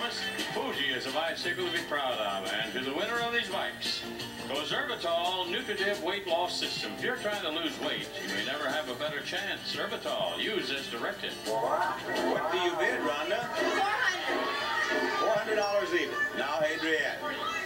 performance, Fuji is a bicycle to be proud of. And to the winner of these bikes goes Erbitol Nutritive Weight Loss System. If you're trying to lose weight, you may never have a better chance. Erbitol, use as directed. What do you bid, Rhonda? $400. $400 even. Now, Adrienne.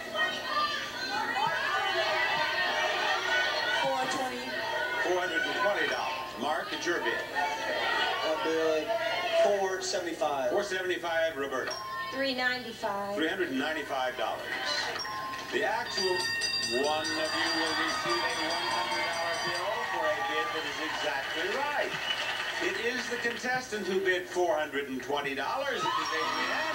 $420. Mark, it's your bid. I'll bid $475. $475, Roberta. $395. $395. The actual one of you will receive a $100 bill for a bid that is exactly right. It is the contestant who bid $420. It is Adrienne.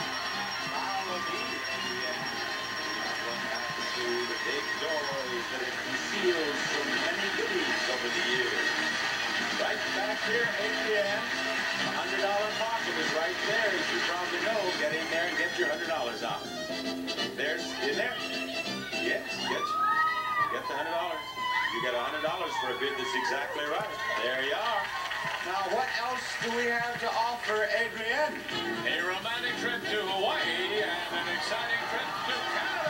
The big doors that have concealed so many goodies over the years. Right back here, Adrienne, $100 pocket is right there, as you probably know. Get in there and get your $100 out. There's, in there. Yes, get the $100. You get $100 for a bid that's exactly right. There you are. Now, what else do we have to offer, Adrienne? A romantic trip to Hawaii and an exciting trip to Canada.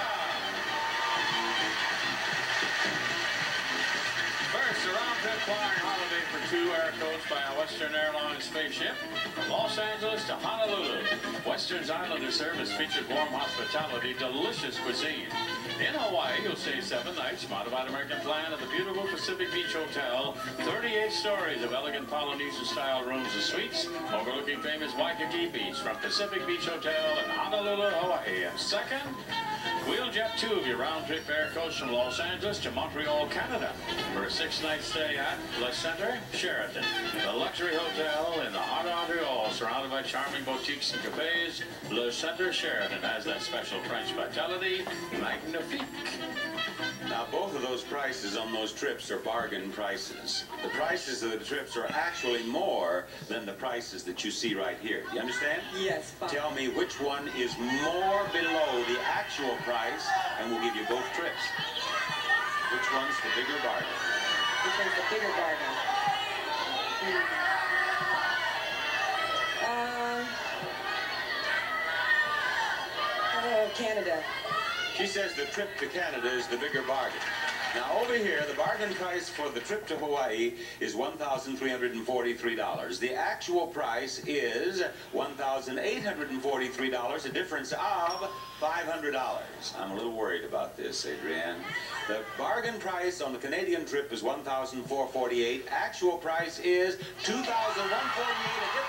First, a round-trip flying holiday for 2 air coach by a Western Airlines spaceship from Los Angeles to Honolulu. Western's Islander service featured warm hospitality, delicious cuisine. In Hawaii, you'll stay 7 nights, modified American plan at the beautiful Pacific Beach Hotel. 38 stories of elegant Polynesian-style rooms and suites overlooking famous Waikiki Beach from Pacific Beach Hotel in Honolulu, Hawaii. And second, we'll jet 2 of your round-trip air coach from Los Angeles to Montreal, Canada for a 6-night stay at Le Centre Sheraton, the luxury hotel in the heart of Montreal, surrounded by charming boutiques and cafes. Le Centre Sheraton has that special French vitality, magnifique. Now, both of those prices on those trips are bargain prices. The prices of the trips are actually more than the prices that you see right here. You understand? Yes, fine. Tell me which one is more below the actual price, and we'll give you both trips. Which one's the bigger bargain? Which one's the bigger bargain? Canada. She says the trip to Canada is the bigger bargain. Now, over here, the bargain price for the trip to Hawaii is $1,343. The actual price is $1,843, a difference of $500. I'm a little worried about this, Adrienne. The bargain price on the Canadian trip is $1,448. Actual price is $2,148,